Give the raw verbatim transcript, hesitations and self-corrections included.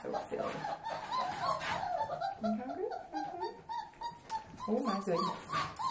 so silly. You hungry? Mm-hmm. Oh my goodness.